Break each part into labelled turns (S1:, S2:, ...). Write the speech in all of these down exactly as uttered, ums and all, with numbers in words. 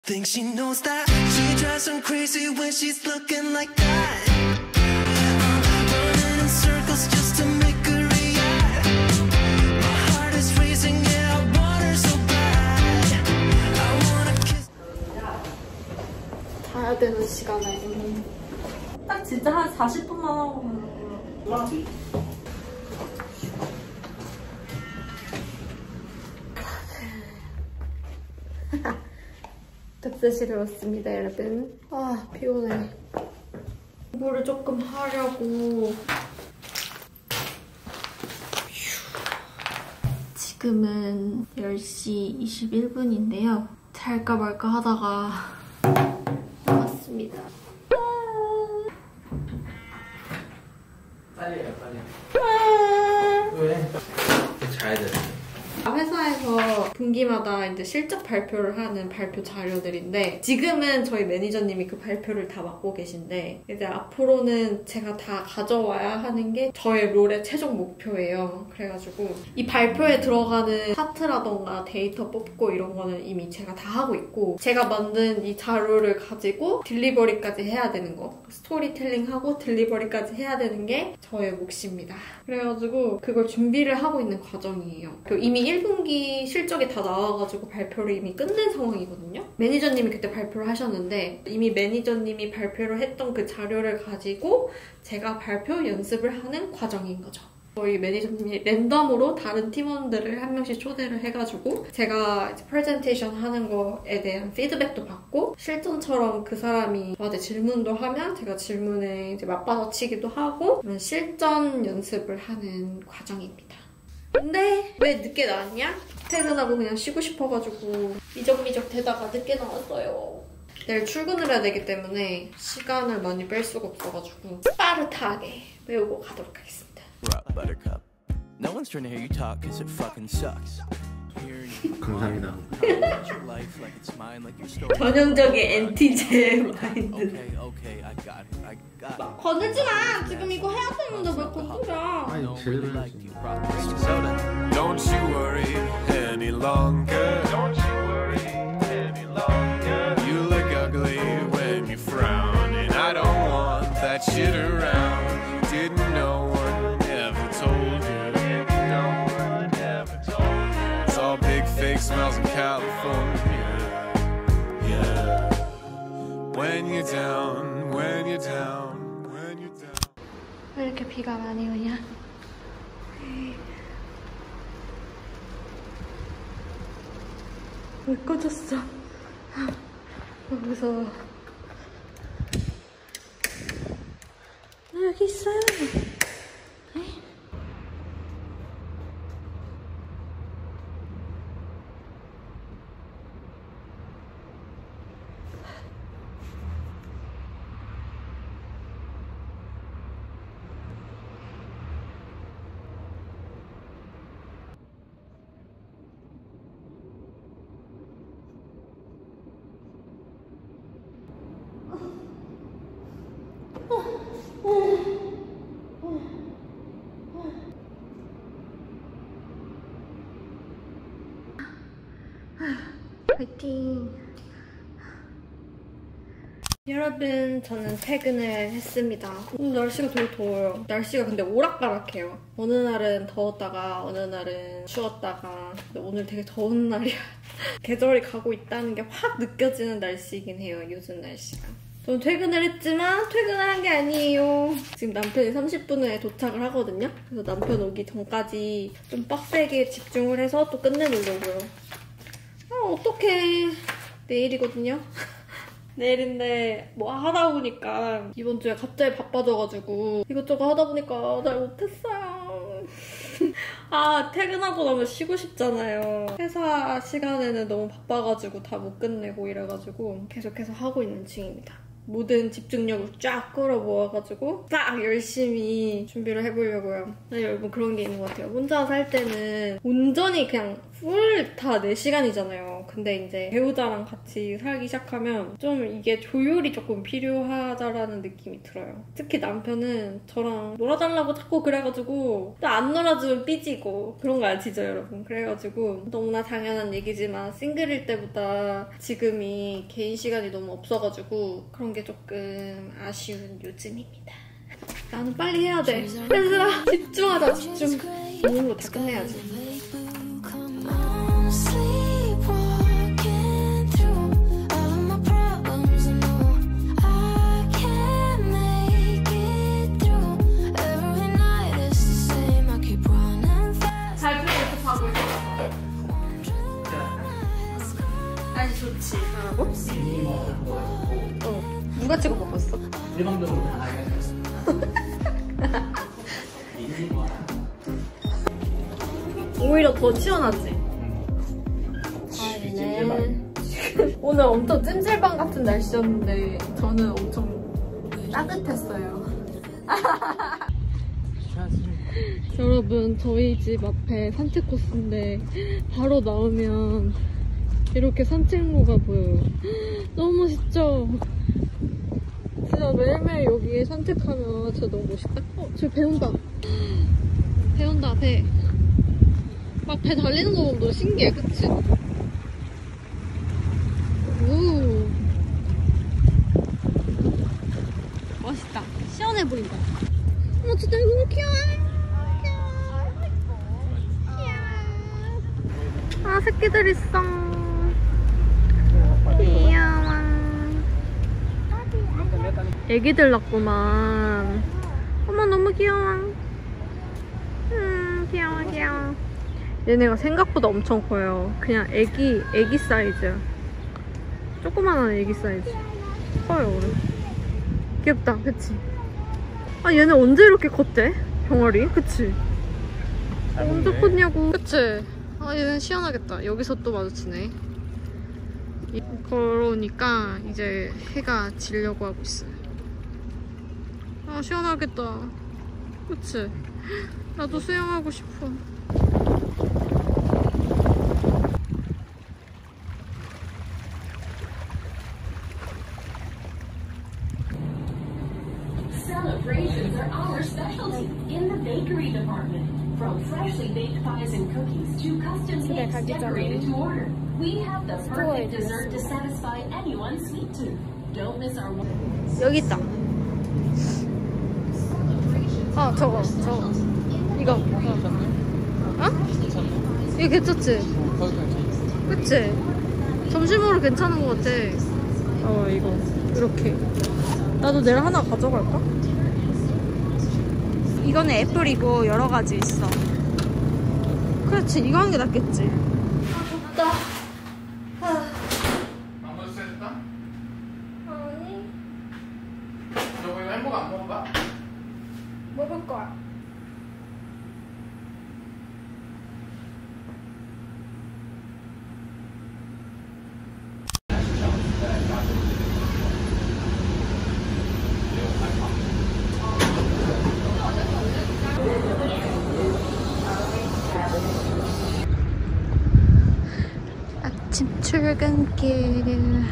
S1: Think she knows that she drives him crazy when she's looking like that. Running in circles just to make her react. My heart is racing, yeah, I want her so bad. I wanna kiss.
S2: 자야 되는 시간에 딱 진짜 한 사십 분만 하고 가는 독서실에 왔습니다, 여러분. 아, 피곤해. 공부를 조금 하려고. 지금은 열 시 이십일 분인데요. 잘까 말까 하다가 왔습니다.
S3: 빨리 해요, 빨리.
S2: 아
S3: 왜? 자야 돼.
S2: 회사에서 분기마다 이제 실적 발표를 하는 발표 자료들인데 지금은 저희 매니저님이 그 발표를 다 맡고 계신데 이제 앞으로는 제가 다 가져와야 하는 게 저의 롤의 최종 목표예요. 그래가지고 이 발표에 들어가는 파트라던가 데이터 뽑고 이런 거는 이미 제가 다 하고 있고 제가 만든 이 자료를 가지고 딜리버리까지 해야 되는 거 스토리텔링하고 딜리버리까지 해야 되는 게 저의 몫입니다. 그래가지고 그걸 준비를 하고 있는 과정이에요. 이미 일 분기 실적이 다 나와가지고 발표를 이미 끝낸 상황이거든요. 매니저님이 그때 발표를 하셨는데 이미 매니저님이 발표를 했던 그 자료를 가지고 제가 발표 연습을 하는 과정인 거죠. 저희 매니저님이 랜덤으로 다른 팀원들을 한 명씩 초대를 해가지고 제가 이제 프레젠테이션 하는 거에 대한 피드백도 받고 실전처럼 그 사람이 저한테 질문도 하면 제가 질문에 이제 맞받아치기도 하고 그런 실전 연습을 하는 과정입니다. 근데 왜 늦게 나왔냐? 퇴근하고 그냥 쉬고 싶어가지고 미적미적 되다가 늦게 나왔어요. 내일 출근을 해야 되기 때문에 시간을 많이 뺄 수가 없어가지고 빠르게 외우고 가도록 하겠습니다.
S1: No one's trying to hear you talk because it fucking sucks.
S3: 감사합니다.
S2: 전형적인 엔티제 마인드. 막 건들지 마! 지금 이거 해야 되는데 왜 건드려?
S3: 아니, 제대로 해야지.
S1: Don't you worry any longer. Don't you worry any longer. You look ugly when you frown, and I don't want that shit around. Didn't no one ever told you? Didn't no one ever told you? It's all big fake smells in California. Yeah. When you're down, when you're down, when you're down.
S2: 왜 이렇게 비가 많이 오냐? 왜 꺼졌어? 너무 무서워. 나 여기 있어요. 파이팅! 여러분, 저는 퇴근을 했습니다. 오늘 날씨가 되게 더워요. 날씨가 근데 오락가락해요. 어느 날은 더웠다가 어느 날은 추웠다가 근데 오늘 되게 더운 날이야. 계절이 가고 있다는 게 확 느껴지는 날씨이긴 해요, 요즘 날씨가. 저는 퇴근을 했지만 퇴근을 한 게 아니에요. 지금 남편이 삼십 분 후에 도착을 하거든요. 그래서 남편 오기 전까지 좀 빡세게 집중을 해서 또 끝내놓으려고요. 아, 어떡해. 내일이거든요. 내일인데 뭐 하다 보니까 이번 주에 갑자기 바빠져가지고 이것저것 하다 보니까 잘 못했어요. 아, 퇴근하고 나면 쉬고 싶잖아요. 회사 시간에는 너무 바빠가지고 다 못 끝내고 이래가지고 계속해서 하고 있는 중입니다. 모든 집중력을 쫙 끌어모아가지고 딱 열심히 준비를 해보려고요. 네, 여러분 그런 게 있는 것 같아요. 혼자 살 때는 온전히 그냥 풀 다 네 시간이잖아요. 근데 이제 배우자랑 같이 살기 시작하면 좀 이게 조율이 조금 필요하다라는 느낌이 들어요. 특히 남편은 저랑 놀아달라고 자꾸 그래가지고 또 안 놀아주면 삐지고 그런 거 아시죠 여러분? 그래가지고 너무나 당연한 얘기지만 싱글일 때보다 지금이 개인 시간이 너무 없어가지고 그런 게 조금 아쉬운 요즘입니다. 나는 빨리 해야 돼. 얘들아 집중하자 집중. 오는 거 다 끝내야지. 잘 풀고 하고 있어. 아니 좋지. 하라고? 어. 누가 찍어 먹었어?
S3: 일방적으로 다 해야겠어.
S2: 오히려 더 시원하지? 아니네. 오늘 엄청 찜질방 같은 날씨였는데 저는 엄청 따뜻했어요. 여러분 저희 집 앞에 산책 코스인데 바로 나오면 이렇게 산책로가 보여요. 너무 멋있죠? 진짜 매일매일 여기에 산책하면 진짜 너무 멋있다. 어, 저기 배 온다. 배 온다, 배. 막 배 달리는 거 보면 너무 신기해, 그치? 우. 멋있다. 시원해 보인다. 어머, 진짜 이거 너무 귀여워. 아, 새끼들 있어. 귀여워. 애기들 낳구만. 어머, 너무 귀여워. 음, 귀여워, 귀여워. 얘네가 생각보다 엄청 커요. 그냥 애기, 애기 사이즈. 조그만한 애기 사이즈. 커요, 오늘. 귀엽다, 그치? 아, 얘네 언제 이렇게 컸대? 병아리? 그치? 언제 컸냐고. 그치? 아, 얘는 시원하겠다. 여기서 또 마주치네. 그러니까 이제 해가 지려고 하고 있어요. 아, 시원하겠다. 그치? 나도 수영하고 싶어.
S4: Celebrations are our specialty in the bakery department. From freshly baked pies and cookies to custom cakes decorated to order. We have the perfect dessert to satisfy anyone's sweet tooth. Don't miss our one.
S2: 여기 있다. 아, 저거, 저거. 이거. 어? 이거 괜찮지? 그치? 점심으로 괜찮은 것 같아. 어, 이거. 이렇게. 나도 내일 하나 가져갈까? 이거는 애플이고 여러 가지 있어. 그렇지, 이거 하는 게 낫겠지. 아, 덥다. 아.
S3: 아무도 쎄졌다?
S2: 아니,
S3: 너 이거 햄버거 안 먹어봐?
S2: 먹을 거야. 아침 출근길.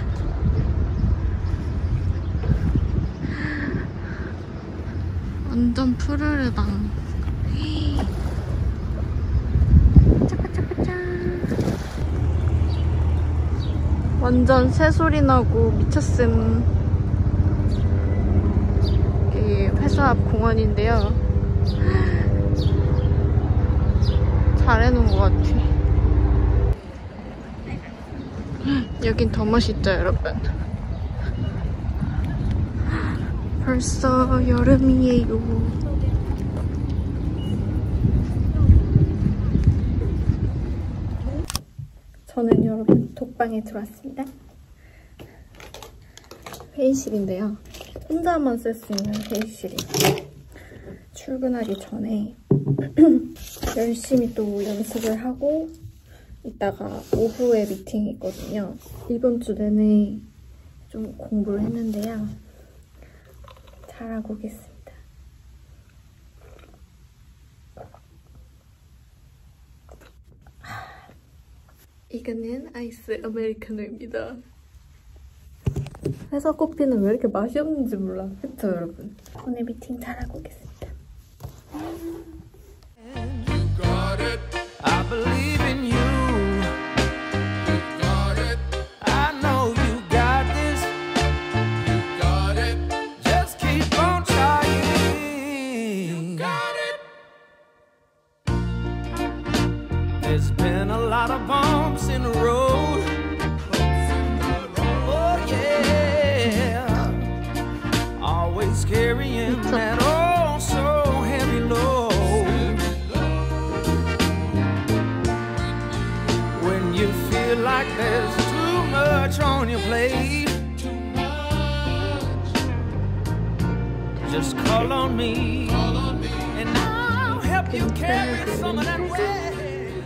S2: 완전 푸르르다. 짜까짜까짠. 완전 새소리 나고 미쳤음. 여기 회사 앞 공원인데요. 잘 해놓은 것 같아. 여긴 더 멋있죠, 여러분? 벌써 여름이에요. 저는 여러분 독방에 들어왔습니다. 회의실인데요. 혼자만 쓸 수 있는 회의실이에요. 출근하기 전에 열심히 또 연습을 하고 이따가 오후에 미팅이 있거든요. 이번 주 내내 좀 공부를 했는데요. 잘하고 오겠습니다. 이거는 아이스 아메리카노입니다. 회사 커피는 왜 이렇게 맛이 없는지 몰라. 그쵸 여러분? 오늘 미팅 잘하고 오겠습니다.
S1: Got it. I believe in you. You got it. I know you got this. You got it. Just keep on trying. You got it. There's been a lot of bumps in the road. Oh yeah. Always carrying that oh so heavy load. You feel like there's too much on your plate. Just call on me, and I'll help you carry some of that weight.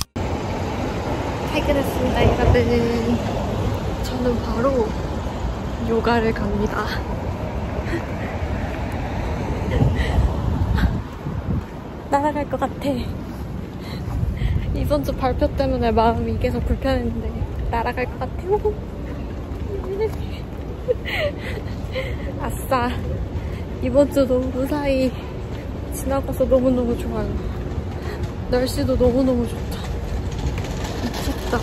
S2: 퇴근했습니다, 여러분. 저는 바로 요가를 갑니다. 날아갈 것 같아. 이번 주 발표 때문에 마음이 계속 불편했는데 날아갈 것 같아요. 아싸. 이번 주도 무사히 지나가서 너무너무 좋아요. 날씨도 너무너무 좋다. 미쳤다.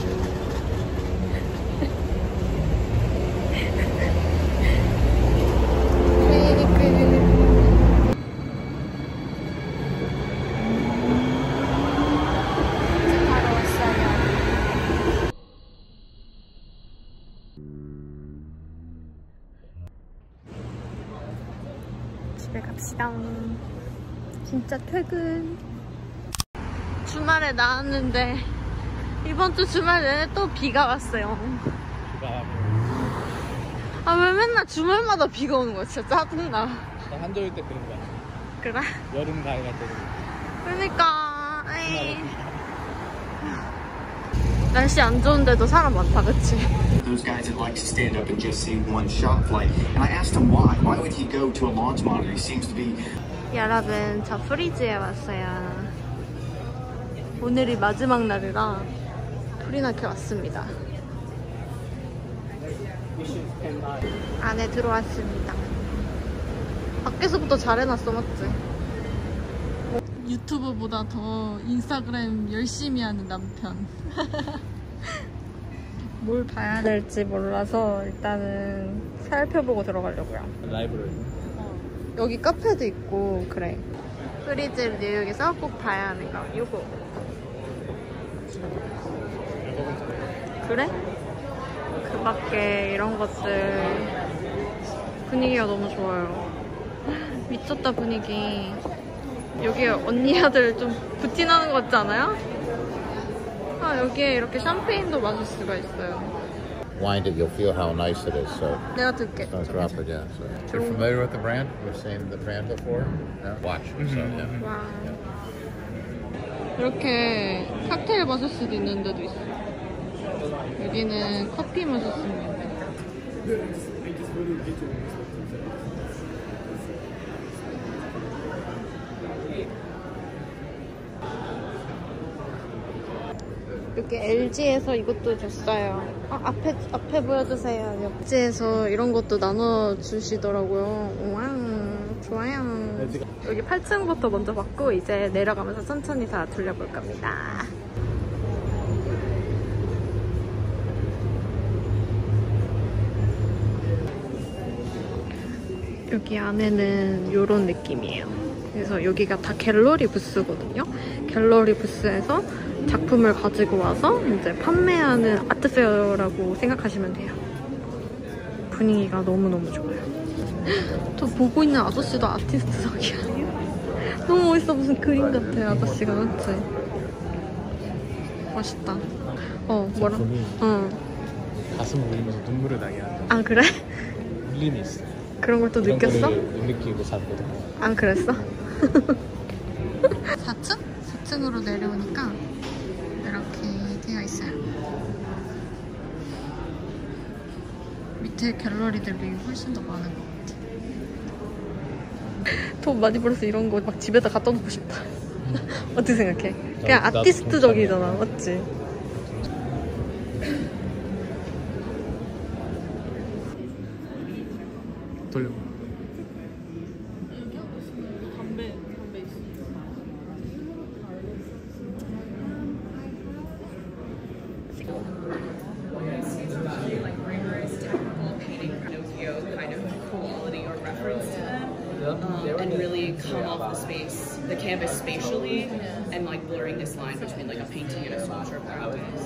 S2: 집에 갑시다. 진짜 퇴근. 주말에 나왔는데 이번 주 주말 내내 또 비가 왔어요.
S3: 비가
S2: 아 왜 맨날 주말마다 비가 오는 거야? 진짜 짜증나.
S3: 한겨울 때 그런 거야.
S2: 그래?
S3: 여름 가을 갈 때.
S2: 그러니까 에이. 날씨 안 좋은데도 사람 많다, 그치?
S5: Those guys that like to stand up and just see one shot flight. And I asked him why. Why would he go to a launch monitor? He seems to be.
S2: 여러분, 저 프리즈에 왔어요. 오늘이 마지막 날이라 프리나케 왔습니다. 안에 들어왔습니다. 밖에서부터 잘 해놨어, 맞지? 유튜브보다 더 인스타그램 열심히 하는 남편. 뭘 봐야 될지 몰라서 일단은 살펴보고 들어가려고요.
S3: 라이브러리.
S2: 여기 카페도 있고 그래. 프리즈 뉴욕에서 꼭 봐야 하는 거 요거. 그래? 그 밖에 이런 것들 분위기가 너무 좋아요. 미쳤다 분위기. 여기 언니 아들 좀 부티나는 것 같지 않아요? 아 여기에 이렇게 샴페인도 마실 수가 있어요.
S6: Wind it, you'll feel how nice it is. So
S2: 내가 들게.
S6: don't drop it. Yeah. So you're familiar with the brand? We've seen the brand before. No? Watch. So yeah.
S2: 와. 이렇게 칵테일 마실 수도 있는 데도 있어. 여기는 커피 마셨습니다. 여기 엘지에서 이것도 줬어요. 아, 앞에 앞에 보여주세요. 엘지에서 이런 것도 나눠주시더라고요. 와, 좋아요. 여기 팔 층부터 먼저 받고 이제 내려가면서 천천히 다 돌려볼 겁니다. 여기 안에는 이런 느낌이에요. 그래서 여기가 다 갤러리 부스거든요. 갤러리 부스에서 작품을 가지고 와서 이제 판매하는 아트페어라고 생각하시면 돼요. 분위기가 너무너무 좋아요. 저 보고 있는 아저씨도 아티스트석이야. 너무 멋있어. 무슨 그림 같아 아저씨가. 맞지? 멋있다. 어 뭐라? 어.
S3: 가슴 울리면서 눈물을 나게 하는.
S2: 아 그래?
S3: 울림이 있어.
S2: 그런 걸 또 느꼈어?
S3: 못 느끼고 샀거든.
S2: 안 그랬어? 사 층? 사 층으로 내려오니까 이렇게 되어 있어요. 밑에 갤러리들이 훨씬 더 많은 것 같아. 돈 많이 벌어서 이런 거 막 집에다 갖다 놓고 싶다. 어떻게 생각해? 그냥
S3: 나도
S2: 아티스트적이잖아, 맞지?
S3: 돌려.
S2: 담배 담배 있어.
S7: Like rigorous technical painting Pinocchio kind of quality or reference to them, um, and really come off the space, the canvas spatially, and like blurring this line between like a painting and a sculpture of practice.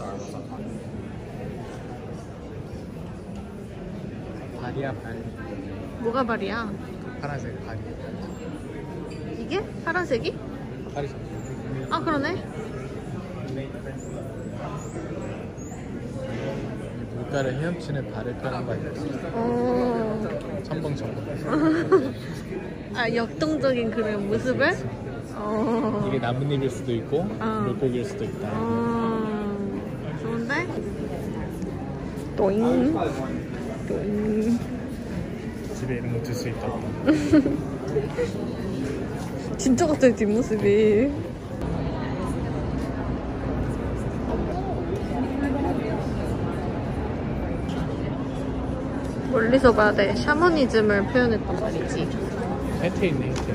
S3: 발이야 발.
S2: 뭐가 발이야?
S3: 파란색 발이.
S2: 이게? 파란색이?
S3: 발이.
S2: 아 그러네.
S3: 물가를 헤엄치는 발을 펴는 거 아니야?
S2: 어.
S3: 첨벙 첨벙.
S2: 아 역동적인 그런 모습을? 어.
S3: 이게 나뭇잎일 수도 있고
S2: 어.
S3: 물고기일 수도 있다.
S2: 어. 좋은데? 또잉. 또잉.
S3: 집에 이런 거 둘 수 있다.
S2: 진짜 같아 뒷모습이. 멀리서 봐야 돼. 샤머니즘을 표현했단 말이지.
S3: 해태 있네 해태.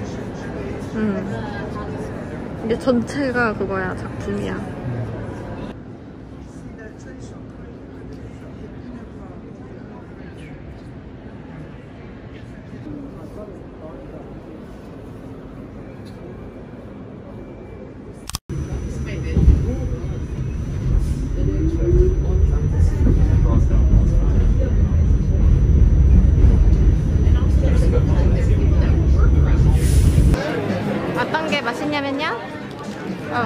S2: 응. 이게 전체가 그거야, 작품이야. 어떤 게 맛있냐면요? 어.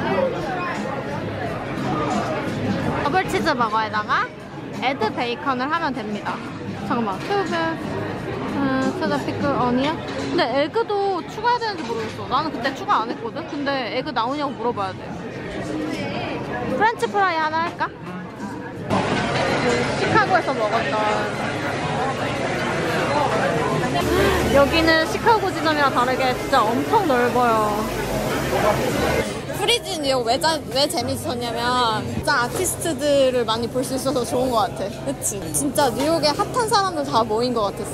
S2: 더블치즈 버거에다가 에드 베이컨을 하면 됩니다. 잠깐만. 튜브, 음, 투더 피클 어니언? 근데 에그도 추가해야 되는지 모르겠어. 나는 그때 추가 안 했거든? 근데 에그 나오냐고 물어봐야 돼. 프렌치 프라이 하나 할까? 그 시카고에서 먹었던. 여기는 시카고 지점이랑 다르게 진짜 엄청 넓어요. 프리지 뉴욕 왜, 왜 재밌었냐면 진짜 아티스트들을 많이 볼 수 있어서 좋은 것 같아. 그치? 진짜 뉴욕에 핫한 사람들 다 모인 것 같았어.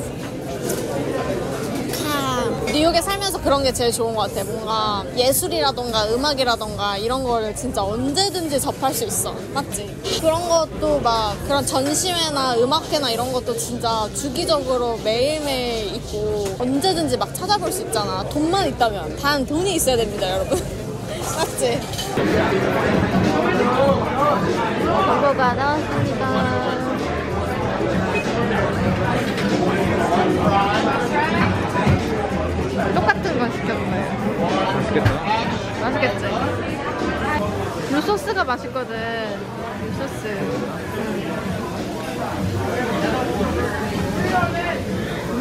S2: 뉴욕에 살면서 그런 게 제일 좋은 것 같아. 뭔가 예술이라던가 음악이라던가 이런 거를 진짜 언제든지 접할 수 있어. 맞지? 그런 것도 막 그런 전시회나 음악회나 이런 것도 진짜 주기적으로 매일매일 있고 언제든지 막 찾아볼 수 있잖아. 돈만 있다면. 단 돈이 있어야 됩니다, 여러분. 맞지? 버거가 나왔습니다. 똑같은 거 시켰어요.
S3: 맛있겠다.
S2: 맛있겠지? 이 소스가 맛있거든. 이 소스. 음.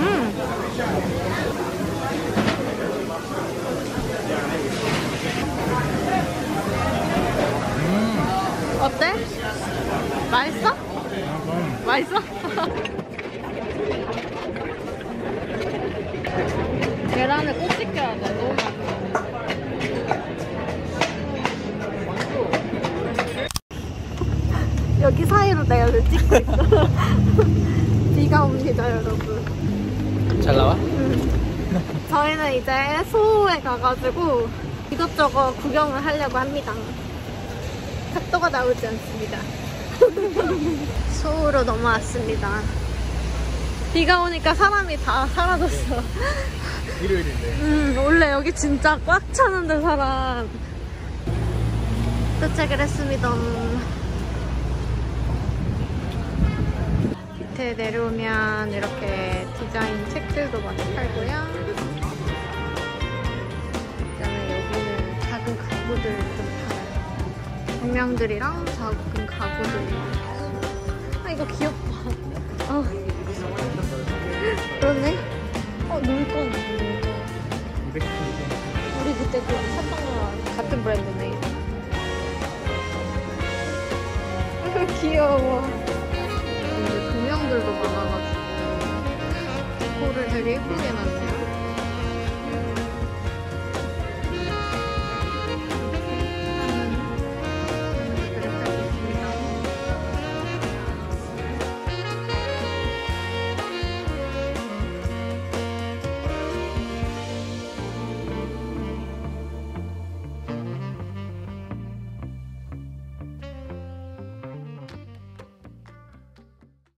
S2: 음. 어때? 맛있어? 맛있어? 계란을 꼭 씻겨야 돼. 너무 맛있어. 여기 사이로 내가 왜 찍고 있어. 비가 옵니다, 여러분.
S3: 잘 나와?
S2: 응. 저희는 이제 소호에 가가지고 이것저것 구경을 하려고 합니다. 각도가 나오지 않습니다. 소호로 넘어왔습니다. 비가 오니까 사람이 다 사라졌어.
S3: 일요일인데.
S2: 음, 원래 여기 진짜 꽉 차는데 사람. 도착을 했습니다. 밑에 내려오면 이렇게 디자인 책들도 많이 팔고요. 그다음에 여기는 작은 가구들 좀 팔아요. 동명들이랑 작은 가구들이 있어요. 아, 이거 귀엽다. 어. 그렇네. 어, 물건.
S3: 이백 원.
S2: 우리 그때 그 샀던 거랑 같은 브랜드네. 귀여워. 근데 조명들도 많아가지고 코를 되게 예쁘게 놨네요.